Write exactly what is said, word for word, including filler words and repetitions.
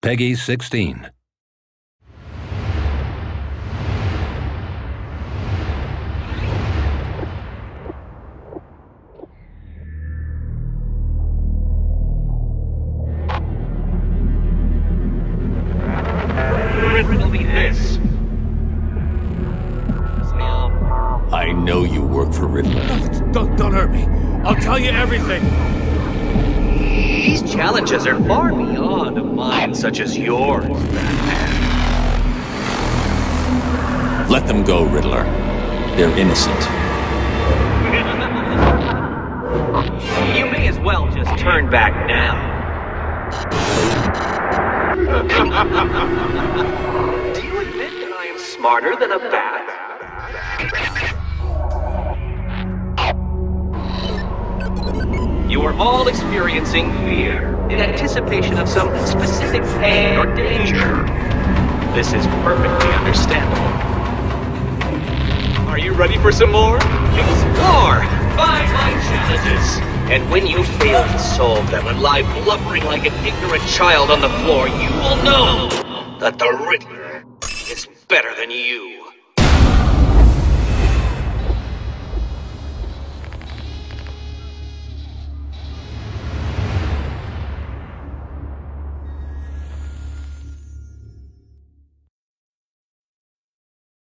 Peggy sixteen. It'll be this. I know you work for Riddler. Don't, don't, don't hurt me. I'll tell you everything. These challenges are far beyond a mind such as yours, Batman. Let them go, Riddler. They're innocent. You may as well just turn back now. Do you admit that I am smarter than a bat? You are all experiencing fear in anticipation of some specific pain or danger. This is perfectly understandable. Are you ready for some more? Explore! Find my challenges! And when you fail to solve them and lie blubbering like an ignorant child on the floor, you will know that the Riddler is better than you.